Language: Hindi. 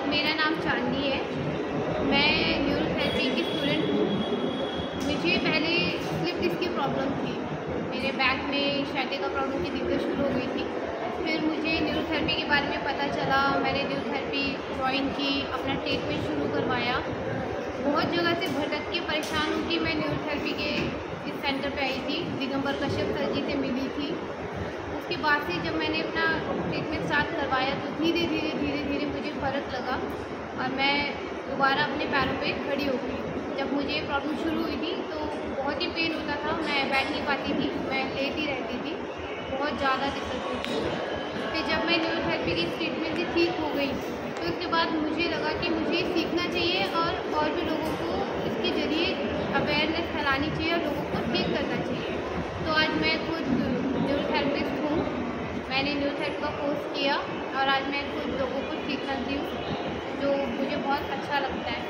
मेरा नाम चांदनी है। मैं न्यूरोथेरेपी की स्टूडेंट हूँ। मुझे पहले स्लिप डिस्क की प्रॉब्लम थी। मेरे बैक में sciatica प्रॉब्लम की दिक्कत शुरू हो गई थी। फिर मुझे न्यूरोथेरेपी के बारे में पता चला। मैंने न्यूरोथेरेपी ज्वाइन की, अपना ट्रीटमेंट शुरू करवाया। बहुत जगह से भटक के परेशान होकर मैं न्यूरोथेरेपी के इस सेंटर पे आई थी। दिगंबर कश्यप सर जी से मिली थी। उसके बाद से जब मैंने अपना ट्रीटमेंट स्टार्ट करवाया तो धीरे धीरे मुझे फ़र्क लगा और मैं दोबारा अपने पैरों पे खड़ी हो गई। जब मुझे प्रॉब्लम शुरू हुई थी तो बहुत ही पेन होता था, मैं बैठ नहीं पाती थी, मैं लेटी रहती थी, बहुत ज़्यादा दिक्कत हुई थी। फिर जब मैं न्यूरोथेरेपी की ट्रीटमेंट से ठीक हो गई तो उसके बाद मुझे लगा कि मुझे सीखना चाहिए और भी लोगों को इसके ज़रिए अवेयरनेस फैलानी चाहिए और लोगों को ठीक करना चाहिए। तो आज मैं खुद न्यूरोथेरेपिस्ट हूँ। मैंने न्यूरोथेरेपी का कोर्स किया और आज मैं खुद लोगों को सीखना दी हूँ, जो मुझे बहुत अच्छा लगता है।